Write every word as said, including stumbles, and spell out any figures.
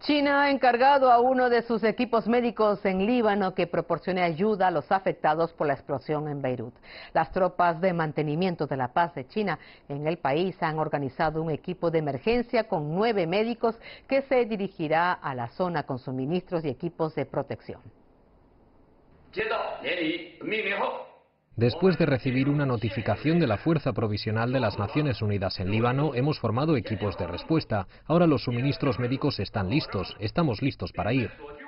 China ha encargado a uno de sus equipos médicos en Líbano que proporcione ayuda a los afectados por la explosión en Beirut. Las tropas de mantenimiento de la paz de China en el país han organizado un equipo de emergencia con nueve médicos que se dirigirá a la zona con suministros y equipos de protección. Después de recibir una notificación de la Fuerza Provisional de las Naciones Unidas en Líbano, hemos formado equipos de respuesta. Ahora los suministros médicos están listos, estamos listos para ir.